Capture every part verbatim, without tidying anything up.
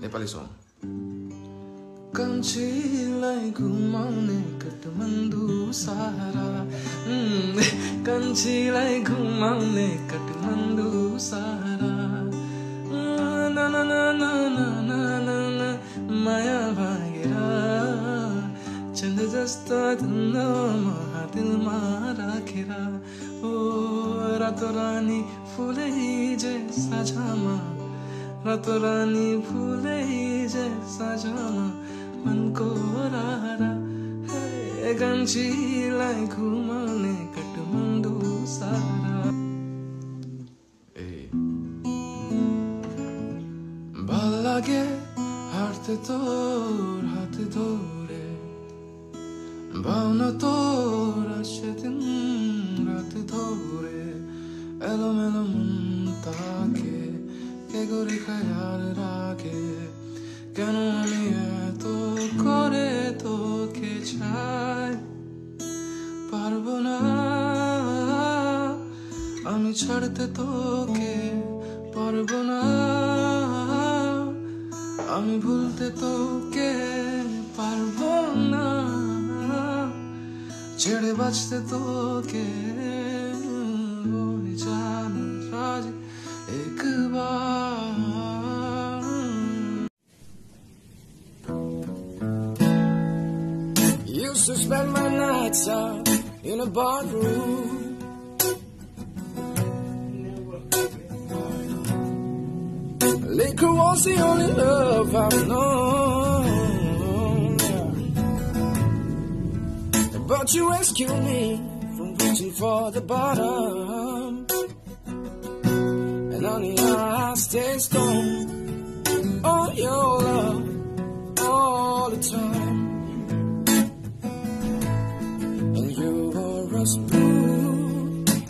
Nepali song कंचीलाई घुमाउने काठमाडौँ सहारा कंचीलाई घुमाउने काठमाडौँ सहारा ना ना ना ना ना ना ना ना माया भागेर चन्द जस्तो धुनमा दिलमा राखेर ओ रातो रानी फुलै जे साझामा रातो रानी फुलै जे साझामा मनको रारा हे कंचीलाई घुमाउने काठमाडौँ सहारा ভাল লাগে হাঁটতে তোর হাতে ধরে ভাবনা তোর আসে দিন রাতে ধরে এলোমেলো মন তাকে কে করে খেয়াল রাখে কেন আমি এত করে তোকে চাই পারবো না আমি ছাড়তে তোকে পারবো না আমি ভুলতে তোকে পারবো না ছেড়ে বাঁচতে তোকে জানা রাজ একবার Used to spend my nights out in a bar room. Liquor was the only love I've known, but you rescued me from reaching for the bottom, and honey I stay strong on your love all the time, and you were a spoon,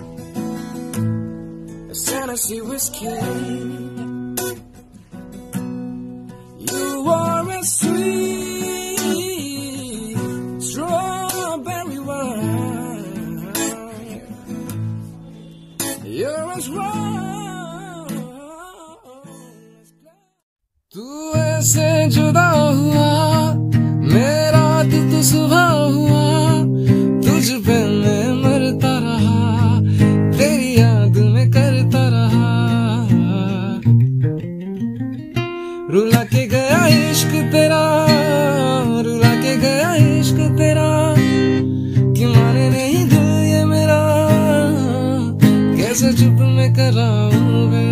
a Tennessee whiskey. You are a sweet strawberry wine. You're as warm as blood. तू ऐसे जुदा हुआ मेरा तू तो सुबह हुआ तुझ पे मैं मरता रहा तेरी याद में करता रहा रुला के गया इश्क तेरा रुला के गया इश्क तेरा कि माने नहीं दिल ये मेरा कैसे चुप में कराऊं वे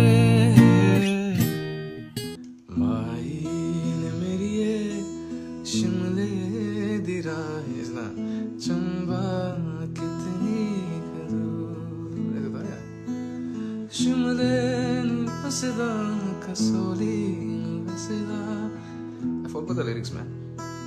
माई ने मेरी ये शिमले दी राह चंबा कितनी दूर शिमले बसदा Kasauli I forgot the lyrics, man.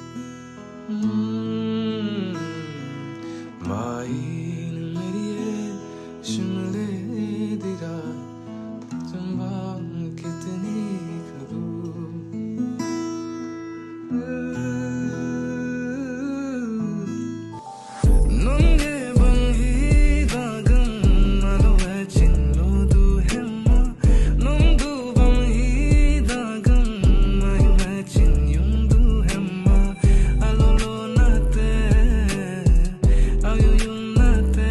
Main meriye shimle dira chamba kitni kadu nunge bangi dagam malo chinlo du hemma nungu bangi dagam Ayuyunate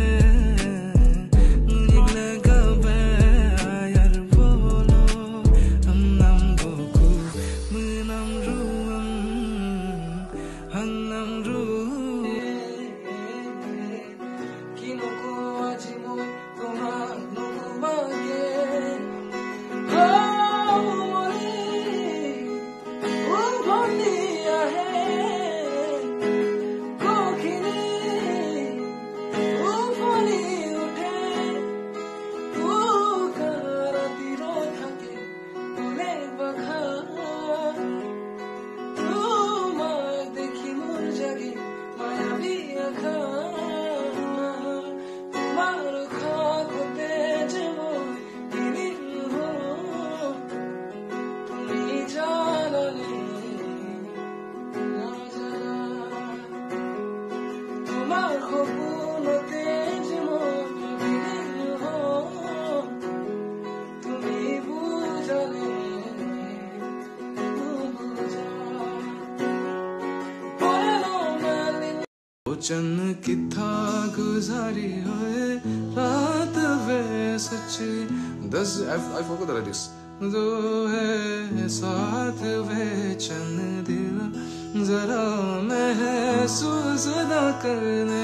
चन्न किथा गुजारी होए रात वे सच्ची दस आई फॉरगॉट द लिरिक्स जो है साथ वे चन्न दिल जरा महसूस ना करने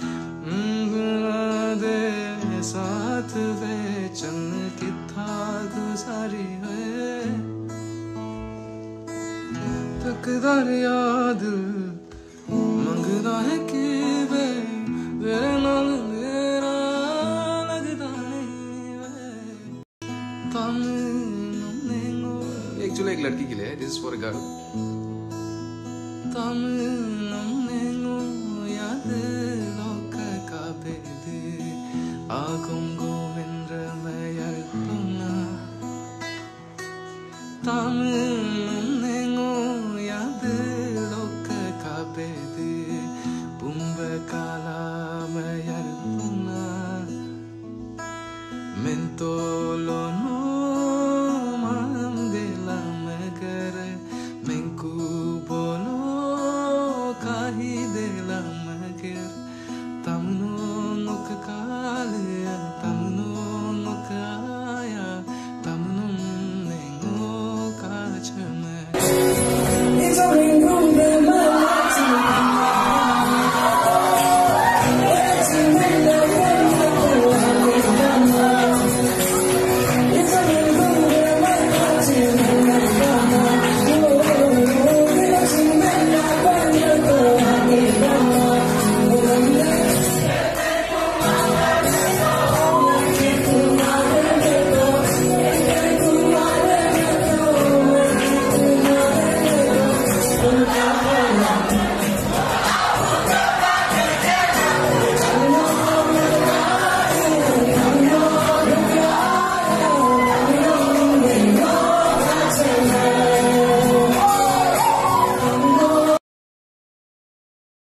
दे साथ वे चन्न किथा गुजारी होए तकदीर याद मंगदा है कि वे मेरे नाल मेरा लगदा नहीं वे तम नमनेंगो एक्चुअली एक लड़की के लिए this is for a girl तम नमनेंगो याद लोक का बेद आगुम गोविंद्र मयर तुना तम नमनेंगो याद लोक का बेद Kala mayar tuna mentolo no mam dela magar menku bolo kahi dela magar tamno nok kala tamno nok aya tamno nengo kachme it's a rainbow in my life